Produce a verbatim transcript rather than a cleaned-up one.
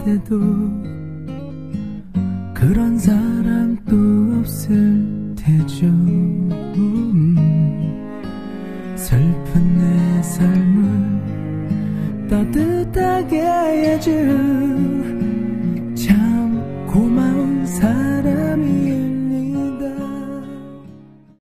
때도 그런 사람 또 없을 테죠. 음, 슬픈 내 삶을 따뜻하게 해줄